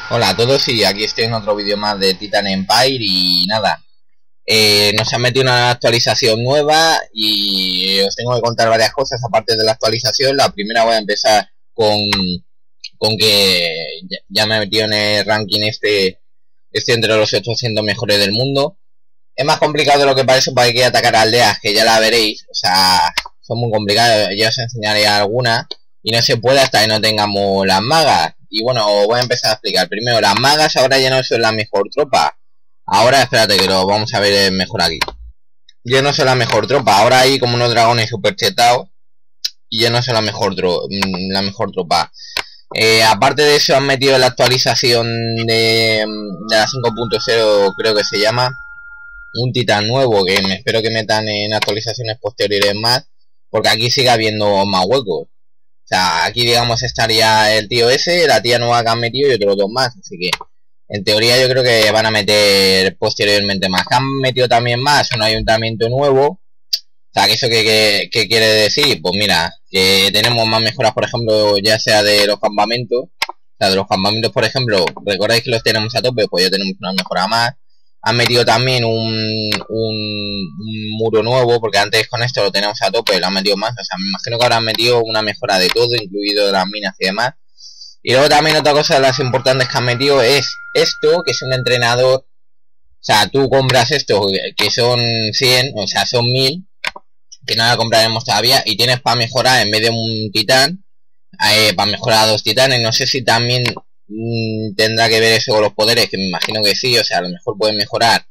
Hola a todos y aquí estoy en otro vídeo más de Titan Empire y nada, nos han metido una actualización nueva y os tengo que contar varias cosas aparte de la actualización. La primera voy a empezar con que ya me he metido en el ranking este entre los 800 mejores del mundo. Es más complicado de lo que parece porque hay que atacar aldeas, que ya la veréis, o sea, son muy complicadas, ya os enseñaré algunas y no se puede hasta que no tengamos las magas. Y bueno, voy a empezar a explicar. Primero, las magas ahora ya no son la mejor tropa. Ahora, espérate que lo vamos a ver mejor aquí. Ya no son la mejor tropa. Ahora hay como unos dragones super chetados. Y ya no son la mejor tropa. Aparte de eso, han metido la actualización de la 5.0, creo que se llama. Un titán nuevo, que me espero que metan en actualizaciones posteriores más. Porque aquí sigue habiendo más huecos. O sea, aquí digamos estaría el tío ese, la tía nueva que han metido y otros dos más. Así que, en teoría yo creo que van a meter posteriormente más. Han metido también más un ayuntamiento nuevo. O sea, ¿que eso qué quiere decir? Pues mira, que tenemos más mejoras, por ejemplo, ya sea de los campamentos. O sea, de los campamentos, por ejemplo, ¿recordáis que los tenemos a tope? Pues ya tenemos una mejora más. Han metido también un muro nuevo, porque antes con esto lo teníamos a tope, lo han metido más. O sea, me imagino que ahora han metido una mejora de todo, incluido de las minas y demás. Y luego también otra cosa de las importantes que han metido es esto, que es un entrenador. O sea, tú compras esto, que son 100, o sea, son 1000, que no la compraremos todavía, y tienes para mejorar en vez de un titán, para mejorar a 2 titanes. No sé si también tendrá que ver eso con los poderes, que me imagino que sí. O sea, a lo mejor pueden mejorar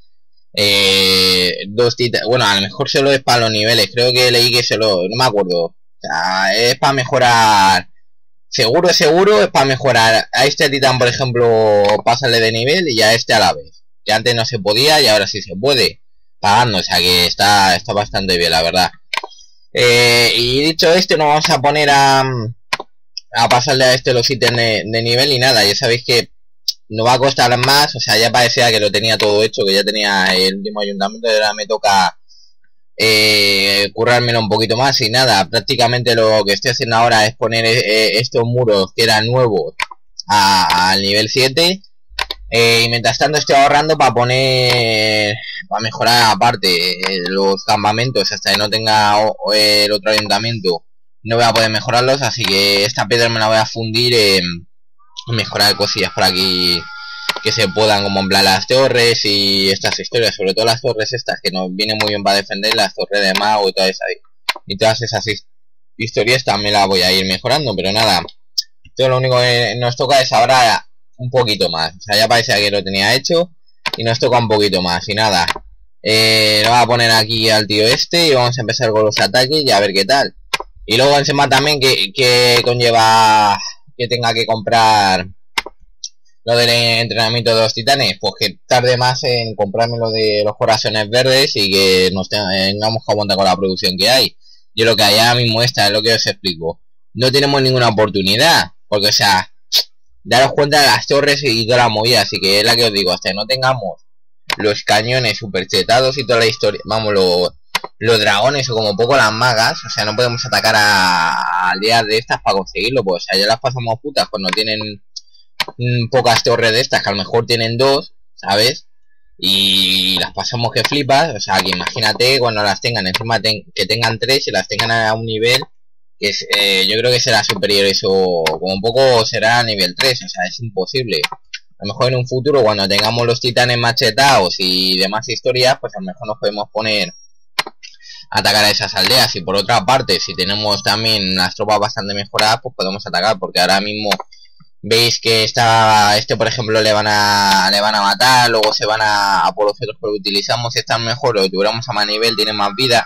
2 titanes. Bueno, a lo mejor solo es para los niveles, creo que leí que solo, no me acuerdo. O sea, es para mejorar, seguro es para mejorar a este titán, por ejemplo, pásale de nivel, y a este a la vez, que antes no se podía y ahora sí se puede, pagando. O sea que está bastante bien, la verdad. Y dicho esto, nos vamos a poner a pasarle a este los ítems de nivel y nada, ya sabéis que no va a costar más. O sea, ya parecía que lo tenía todo hecho, que ya tenía el último ayuntamiento, y ahora me toca currármelo un poquito más. Y nada, prácticamente lo que estoy haciendo ahora es poner estos muros que eran nuevos al nivel 7, y mientras tanto estoy ahorrando para mejorar aparte los campamentos. Hasta que no tenga el otro ayuntamiento no voy a poder mejorarlos, así que esta piedra me la voy a fundir en mejorar cosillas por aquí que se puedan, como en plan las torres y estas historias, sobre todo las torres estas que nos vienen muy bien para defender, las torres de mago y todas esas historias también las voy a ir mejorando. Pero nada, todo lo único que nos toca es ahora un poquito más. O sea, ya parecía que lo tenía hecho y nos toca un poquito más. Y nada, lo voy a poner aquí al tío este y vamos a empezar con los ataques y a ver qué tal. Y luego encima también que conlleva que tenga que comprar lo del entrenamiento de los titanes, pues que tarde más en comprarme lo de los corazones verdes y que nos tengamos que aguantar con la producción que hay. Yo lo que hay ahora mismo es lo que os explico. No tenemos ninguna oportunidad, porque o sea, daros cuenta de las torres y toda la movida. Así que es la que os digo, hasta que no tengamos los cañones super chetados y toda la historia, vamos, los dragones o como poco las magas. O sea, no podemos atacar a aldeas de estas para conseguirlo, pues o sea, ya las pasamos putas cuando tienen pocas torres de estas, que a lo mejor tienen 2, ¿sabes? Y las pasamos que flipas. O sea, que imagínate cuando las tengan, encima que tengan 3 y las tengan a un nivel que es, yo creo que será superior eso, como poco será a nivel 3. O sea, es imposible. A lo mejor en un futuro, cuando tengamos los titanes machetados y demás historias, pues a lo mejor nos podemos poner a atacar a esas aldeas. Y por otra parte, si tenemos también las tropas bastante mejoradas, pues podemos atacar, porque ahora mismo veis que por ejemplo le van a matar, luego se van a por los otros que lo utilizamos. Si están mejor, lo tuviéramos a más nivel, tienen más vida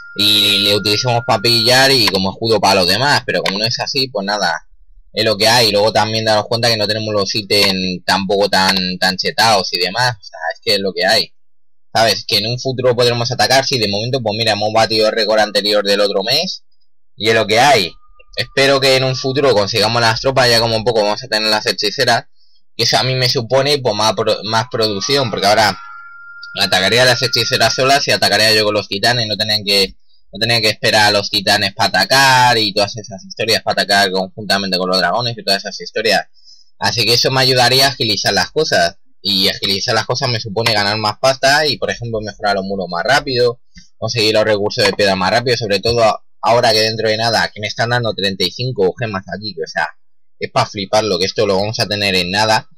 y le utilizamos para pillar y como escudo para los demás. Pero como no es así, pues nada, es lo que hay. Y luego también daros cuenta que no tenemos los ítems tampoco tan chetados y demás. O sea, es que es lo que hay, ¿sabes? Que en un futuro podremos atacar, sí. De momento, pues mira, hemos batido el récord anterior del otro mes y es lo que hay. Espero que en un futuro consigamos las tropas, ya como un poco vamos a tener las hechiceras, y eso a mí me supone pues más producción, porque ahora atacaría a las hechiceras solas y atacaría yo con los titanes. No tenían que esperar a los titanes para atacar y todas esas historias, para atacar conjuntamente con los dragones y todas esas historias. Así que eso me ayudaría a agilizar las cosas. Y agilizar las cosas me supone ganar más pasta y, por ejemplo, mejorar los muros más rápido, conseguir los recursos de piedra más rápido, sobre todo ahora que dentro de nada, aquí me están dando 35 gemas aquí, que, o sea, es para fliparlo, que esto lo vamos a tener en nada.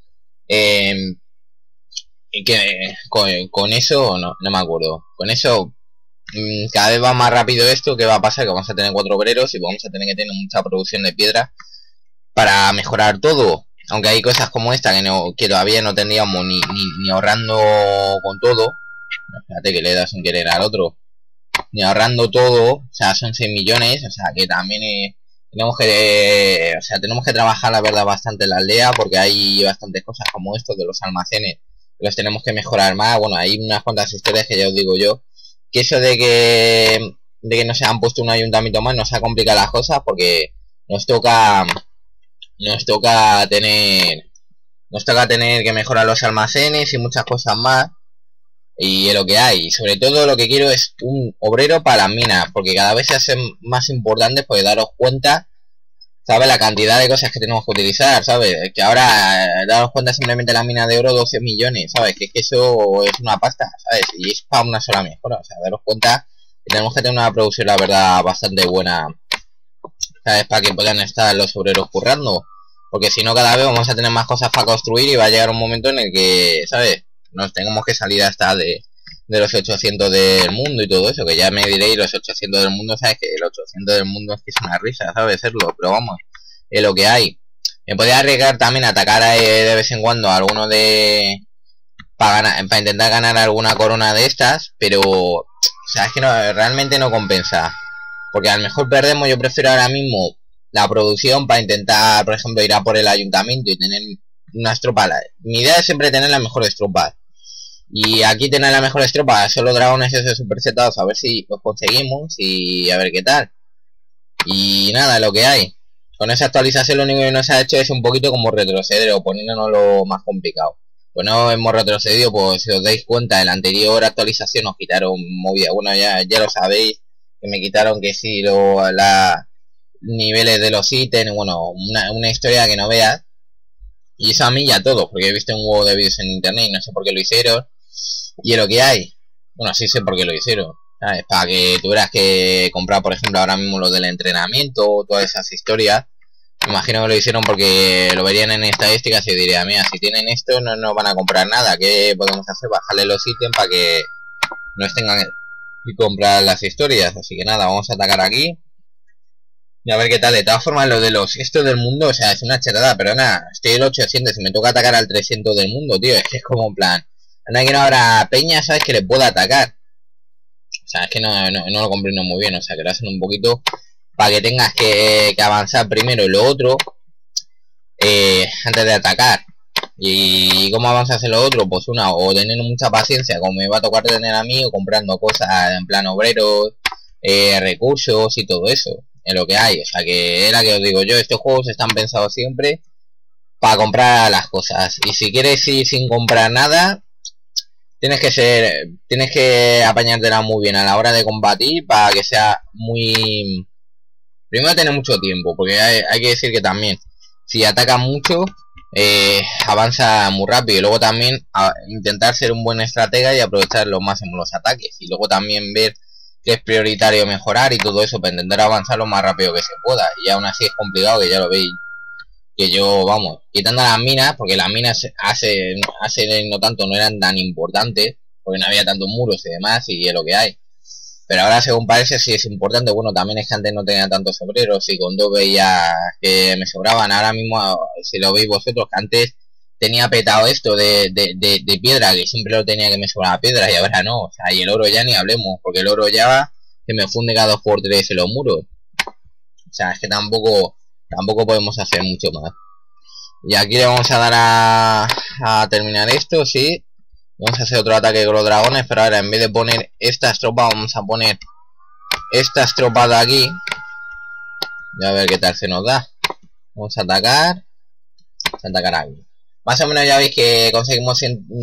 Y que con eso, no me acuerdo, con eso cada vez va más rápido esto. ¿Qué va a pasar? Que vamos a tener 4 obreros y vamos a tener que tener mucha producción de piedra para mejorar todo. Aunque hay cosas como esta que todavía no tendríamos ni ahorrando con todo. Fíjate que le he dado sin querer al otro. Ni ahorrando todo, o sea, son 6 millones, o sea, que también tenemos que, o sea, tenemos que trabajar la verdad bastante en la aldea, porque hay bastantes cosas como esto de los almacenes, que los tenemos que mejorar más. Bueno, hay unas cuantas historias que ya os digo yo, que eso de que no se han puesto un ayuntamiento más nos ha complicado las cosas, porque nos toca tener que mejorar los almacenes y muchas cosas más. Y es lo que hay. Y sobre todo lo que quiero es un obrero para las minas, porque cada vez se hacen más importantes, porque daros cuenta, ¿sabes? La cantidad de cosas que tenemos que utilizar, ¿sabes? Que ahora, daros cuenta, simplemente la mina de oro 12 millones, ¿sabes? Que eso es una pasta, ¿sabes? Y es para una sola mejora, o sea, daros cuenta que tenemos que tener una producción, la verdad, bastante buena, ¿sabes? Para que puedan estar los obreros currando, porque si no, cada vez vamos a tener más cosas para construir y va a llegar un momento en el que, ¿sabes? Nos tengamos que salir hasta de los 800 del mundo y todo eso, que ya me diréis, los 800 del mundo, ¿sabes? Que el 800 del mundo es que es una risa, ¿sabes? Serlo, pero vamos, es lo que hay. Me podría arriesgar también a atacar de vez en cuando a alguno para intentar ganar alguna corona de estas, pero, o sea, es que realmente no compensa, porque a lo mejor perdemos. Yo prefiero ahora mismo la producción para intentar, por ejemplo, ir a por el ayuntamiento y tener unas tropas. Mi idea es siempre tener las mejores tropas. Y aquí tener las mejores tropas, solo dragones esos supersetados, a ver si los conseguimos y a ver qué tal. Y nada, lo que hay. Con esa actualización lo único que nos ha hecho es un poquito como retroceder o poniéndonos lo más complicado. Pues no hemos retrocedido, pues si os dais cuenta, en la anterior actualización nos quitaron movida. Bueno, ya lo sabéis, que me quitaron que sí, niveles de los ítems, bueno, una historia que no veas. Y eso a mí ya todo, porque he visto un huevo de vídeos en internet y no sé por qué lo hicieron. Y es lo que hay. Bueno, sí sé por qué lo hicieron, ¿sabes? Para que tuvieras que comprar, por ejemplo, ahora mismo lo del entrenamiento, todas esas historias. Me imagino que lo hicieron porque lo verían en estadísticas y diría, mira, si tienen esto no van a comprar nada. ¿Qué podemos hacer? Bajarle los ítems para que no tengan que comprar las historias. Así que nada, vamos a atacar aquí. Y a ver qué tal. De todas formas, lo de esto del mundo, o sea, es una chetada, pero nada, estoy el 800 y me toca atacar al 300 del mundo, tío. Es que es como en plan, anda que no habrá peña, ¿sabes? Que le pueda atacar. O sea, es que no lo comprendo muy bien, o sea, que lo hacen un poquito para que tengas que avanzar primero y lo otro antes de atacar. ¿Y cómo avanzas en lo otro? Pues o tener mucha paciencia, como me va a tocar tener a mí, o comprando cosas en plan obreros, recursos y todo eso. Es lo que hay, o sea, que era que os digo yo, estos juegos están pensados siempre para comprar las cosas. Y si quieres ir sin comprar nada, tienes que apañártela muy bien a la hora de combatir para que sea muy... Primero tener mucho tiempo, porque hay que decir que también, si ataca mucho, avanza muy rápido. Y luego también intentar ser un buen estratega y aprovechar lo máximo los ataques. Y luego también ver que es prioritario mejorar y todo eso para intentar avanzar lo más rápido que se pueda. Y aún así es complicado, que ya lo veis, que yo, vamos, quitando las minas, porque las minas hace no tanto no eran tan importantes, porque no había tantos muros y demás, y es lo que hay. Pero ahora, según parece, sí es importante. Bueno, también es que antes no tenía tantos obreros y con 2 veía que me sobraban. Ahora mismo, si lo veis vosotros, que antes tenía petado esto de piedra, que siempre lo tenía que me sobraba piedra, y ahora no. O sea, y el oro ya ni hablemos, porque el oro ya se me funde cada 2x3 en los muros. O sea, es que tampoco podemos hacer mucho más. Y aquí le vamos a dar a terminar esto, sí. Vamos a hacer otro ataque con los dragones, pero ahora en vez de poner estas tropas, vamos a poner estas tropas de aquí. Y a ver qué tal se nos da. Vamos a atacar. Vamos a atacar aquí. Más o menos ya veis que conseguimos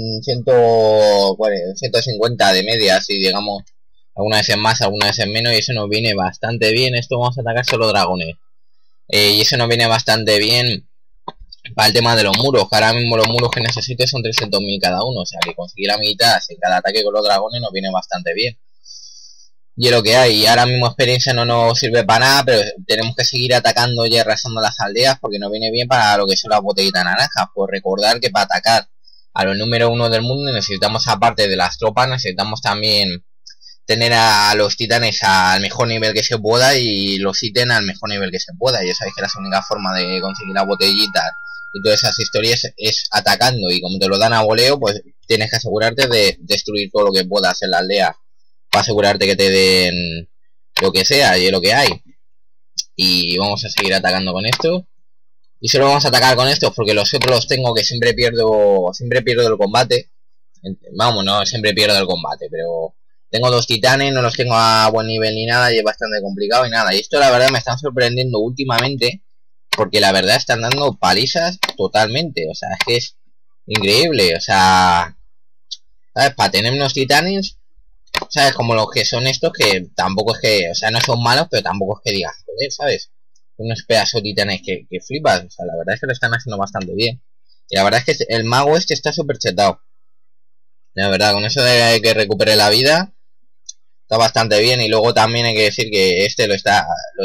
150 de media, si digamos, algunas veces más, algunas veces menos, y eso nos viene bastante bien. Esto vamos a atacar solo dragones. Y eso nos viene bastante bien para el tema de los muros, que ahora mismo los muros que necesito son 300.000 cada uno, o sea que conseguir la mitad en cada ataque con los dragones nos viene bastante bien. Y es lo que hay, ahora mismo experiencia no nos sirve para nada, pero tenemos que seguir atacando y arrasando las aldeas porque nos viene bien para lo que son las botellitas naranjas. Pues recordar que para atacar a los número 1 del mundo necesitamos, aparte de las tropas, necesitamos también tener a los titanes al mejor nivel que se pueda y los ítems al mejor nivel que se pueda. Ya sabéis que la única forma de conseguir las botellitas y todas esas historias es atacando, y como te lo dan a voleo, pues tienes que asegurarte de destruir todo lo que puedas en la aldea para asegurarte que te den lo que sea, y es lo que hay. Y vamos a seguir atacando con esto. Y solo vamos a atacar con estos porque los otros los tengo que siempre pierdo el combate. Vamos, no siempre pierdo el combate, pero tengo 2 titanes, no los tengo a buen nivel ni nada y es bastante complicado y nada. Y esto la verdad me están sorprendiendo últimamente porque la verdad están dando palizas totalmente. O sea, es que es increíble. O sea, ¿sabes? Para tener unos titanes, ¿sabes? Como los que son estos, que tampoco es que, o sea, no son malos, pero tampoco es que digas, joder, ¿sabes? Unos pedazos titanes que flipas. O sea, la verdad es que lo están haciendo bastante bien. Y la verdad es que el mago este está súper chetado. La verdad, con eso de que recupere la vida, está bastante bien. Y luego también hay que decir que este está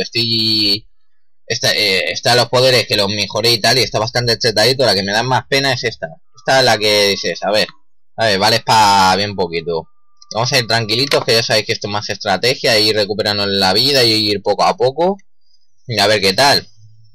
los poderes que los mejoré y tal, y está bastante chetadito. La que me da más pena es esta. Esta es la que dices, a ver, vale para bien poquito. Vamos a ir tranquilitos, que ya sabéis que esto es más estrategia, ir recuperando la vida y ir poco a poco. Y a ver qué tal.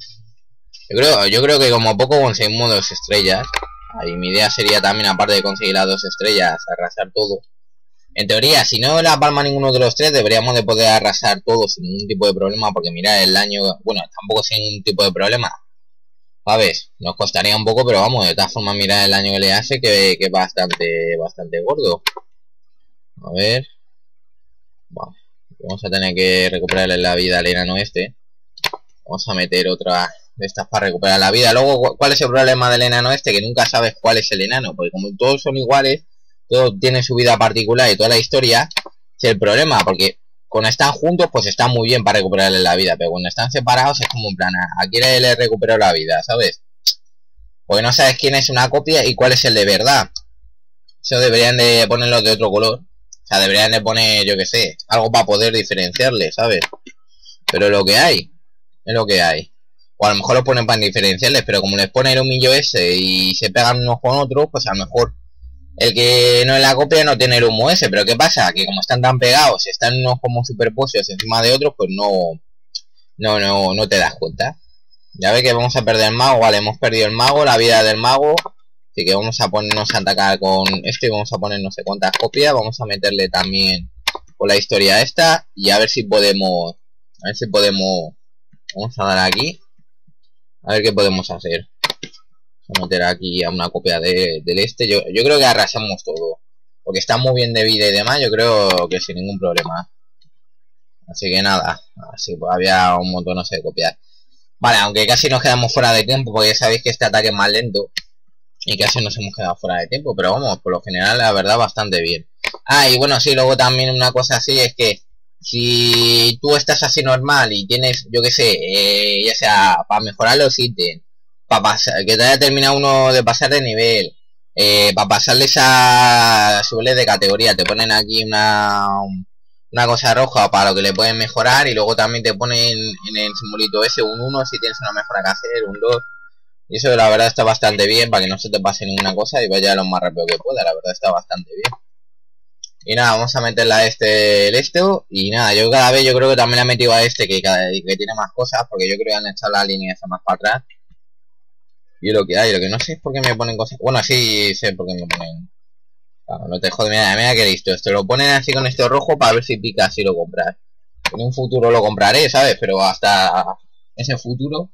Yo creo que como poco conseguimos 2 estrellas. Y mi idea sería también, aparte de conseguir las 2 estrellas, arrasar todo. En teoría, si no la palma ninguno de los 3, deberíamos de poder arrasar todo sin ningún tipo de problema. Porque mirad, el daño, bueno, tampoco sin ningún tipo de problema. ¿Sabes? Nos costaría un poco, pero vamos, de todas formas mirad el daño que le hace, que es bastante gordo. A ver. Bueno, vamos a tener que recuperarle la vida al enano este. Vamos a meter otra de estas para recuperar la vida. Luego, ¿cuál es el problema del enano este? Que nunca sabes cuál es el enano, porque como todos son iguales, todos tienen su vida particular y toda la historia, es el problema, porque cuando están juntos, pues están muy bien para recuperarle la vida, pero cuando están separados es como un plan, ¿a quién le recupero la vida? ¿Sabes? Porque no sabes quién es una copia y cuál es el de verdad. Eso deberían de ponerlo de otro color. O sea, deberían de poner, yo que sé, algo para poder diferenciarle, ¿sabes? Pero lo que hay, es lo que hay. O a lo mejor lo ponen para diferenciarles, pero como les pone el humillo ese y se pegan unos con otros, pues a lo mejor el que no es la copia no tiene el humo ese. Pero ¿qué pasa? Que como están tan pegados, están unos como superpuestos encima de otros, pues no te das cuenta. Ya ve que vamos a perder el mago, vale, hemos perdido el mago, la vida del mago. Así que vamos a ponernos a atacar con esto y vamos a poner no sé cuántas copias. Vamos a meterle también con la historia esta y a ver si podemos, vamos a dar aquí, a ver qué podemos hacer. Vamos a meter aquí a una copia del este. Yo creo que arrasamos todo, porque está muy bien de vida y demás. Yo creo que sin ningún problema. Así que nada, así pues había un montón, no sé, de copias. Vale, aunque casi nos quedamos fuera de tiempo, porque ya sabéis que este ataque es más lento y casi nos hemos quedado fuera de tiempo, pero vamos, por lo general la verdad bastante bien. Ah, y bueno, sí, luego también una cosa así es que si tú estás así normal y tienes, yo que sé, ya sea para mejorar los ítems, para pasar, que te haya terminado uno de pasar de nivel, para pasarles a subirles de categoría, te ponen aquí una cosa roja para lo que le pueden mejorar, y luego también te ponen en el simbolito ese un 1 si tienes una mejora que hacer, un 2. Y eso la verdad está bastante bien para que no se te pase ninguna cosa y vaya lo más rápido que pueda. La verdad está bastante bien. Y nada, vamos a meterle a el esto. Y nada, yo cada vez yo creo que también le he metido a este que tiene más cosas, porque yo creo que han echado la línea esa más para atrás. Y lo que hay, lo que no sé es por qué me ponen cosas. Bueno, sí sé por qué me ponen. Claro, no te jodes, mira que listo. Esto lo ponen así con esto rojo para ver si pica si lo compras. En un futuro lo compraré, ¿sabes? Pero hasta ese futuro.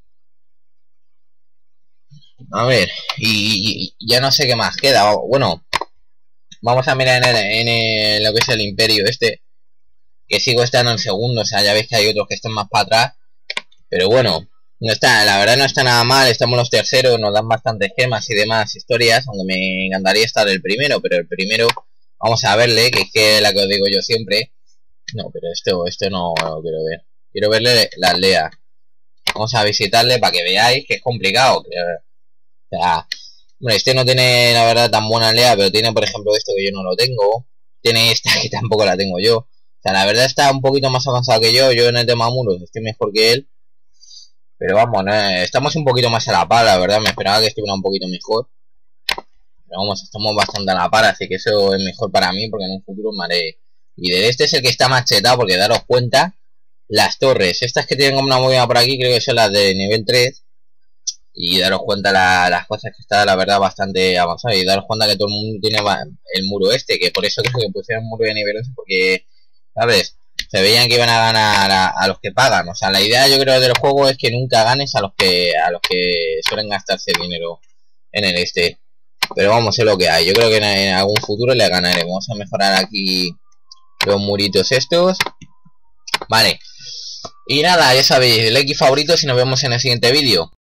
A ver, y ya no sé qué más queda. Bueno, vamos a mirar lo que es el imperio este, que sigo estando en segundo. O sea, ya veis que hay otros que están más para atrás, pero bueno, no está, la verdad no está nada mal. Estamos los terceros, nos dan bastantes gemas y demás historias, aunque me encantaría estar el primero, pero el primero vamos a verle, que es que la que os digo yo siempre. No, pero esto no lo quiero ver. Quiero verle la aldea. Vamos a visitarle para que veáis que es complicado. O sea, hombre, este no tiene la verdad tan buena aldea, pero tiene por ejemplo esto que yo no lo tengo. Tiene esta que tampoco la tengo yo. O sea, la verdad está un poquito más avanzado que yo en el tema muros estoy mejor que él. Pero vamos, estamos un poquito más a la par, la verdad, me esperaba que estuviera un poquito mejor. Pero vamos, estamos bastante a la par, así que eso es mejor para mí, porque en un futuro me haré. Y del este es el que está más chetado, porque daros cuenta, las torres, estas que tienen como una movida por aquí, creo que son las de nivel 3. Y daros cuenta las cosas que está, la verdad, bastante avanzado. Y daros cuenta que todo el mundo tiene el muro este, que por eso creo que pusieron un muro de nivel 11, porque, ¿sabes? Se veían que iban a ganar a los que pagan. O sea, la idea yo creo del juego es que nunca ganes a los que suelen gastarse el dinero en el este. Pero vamos, es lo que hay. Yo creo que en algún futuro le ganaremos. Vamos a mejorar aquí los muritos estos. Vale. Y nada, ya sabéis, like y favoritos y nos vemos en el siguiente vídeo.